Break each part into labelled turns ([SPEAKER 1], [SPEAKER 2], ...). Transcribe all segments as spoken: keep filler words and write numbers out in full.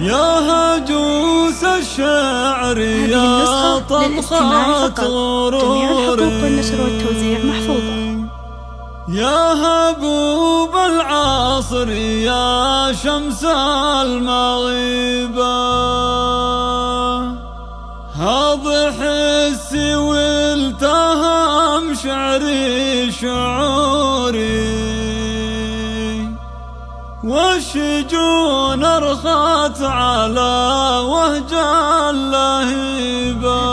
[SPEAKER 1] يا هجوس الشعر يا طلخات غروري،
[SPEAKER 2] جميع الحقوق والنشر والتوزيع محفوظة.
[SPEAKER 1] يا هبوب العصر يا شمس المغيبة، هذا حسي والتهم شعري شعوري، والشجون ارخت على وهج اللهيبة.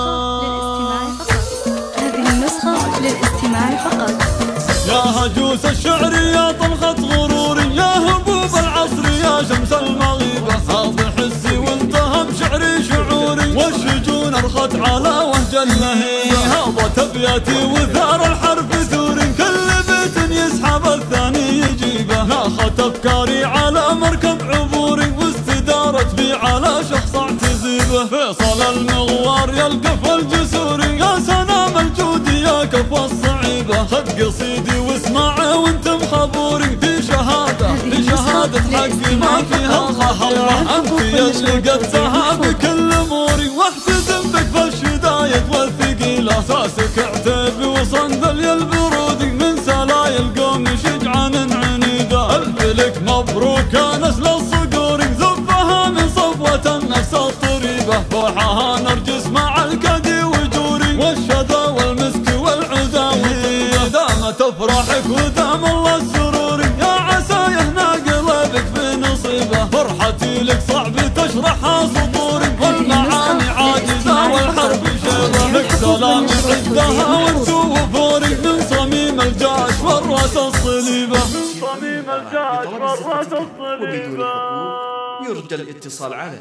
[SPEAKER 2] هذه النسخة للاستماع فقط.
[SPEAKER 1] يا هجوس الشعر يا طلخة غروري، يا هبوب العصر يا شمس المغيبة، هذا حسي وانتهم شعري شعوري، والشجون ارخت على وهج اللهيبة. هذا تبياتي وثار الحرف ثوري، كل بيت يسحب الثاني يجيبه، لاخت افكاري على مركب عبوري، واستدارت بي على شخص اعتزيبه. فيصل المغوار يلقف الجسوري، يا سلام الجود يا كفى الصعيبة، خذ قصيدي واسمعه وانتم خبوري، في شهادة في شهادة حقي ما فيها خطورة، انت يلي قد سهى بكل اموري، واحتزم بك بالشدايد والثقيلة، اساسك عتيبي وصندل يا البرودي، من سلايل قوم شجعان عنيدة، الف لك مبروك يا نسل الصقوري، زفها من صفوة النفس الطريبة، روحها نرجس مع الكدي وجوري، والشذا والمسك والعدا وطيبة، دامت افراحك ودام الله السروري، يا عسى يهنا قلبك بنصيبه، فرحتي لك صعب تشرحها سطوري، والمعاني عاجزة والحرب شيبة، لك سلام عدها وانتو وفوري، من صميم الجاش والراس الصليبة، من صميم الجاش والراس الصليبة.
[SPEAKER 3] يرجى الاتصال على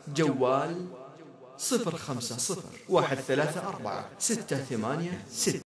[SPEAKER 3] جوال صفر خمسة صفر واحد ثلاثة أربعة ستة ثمانية ستة.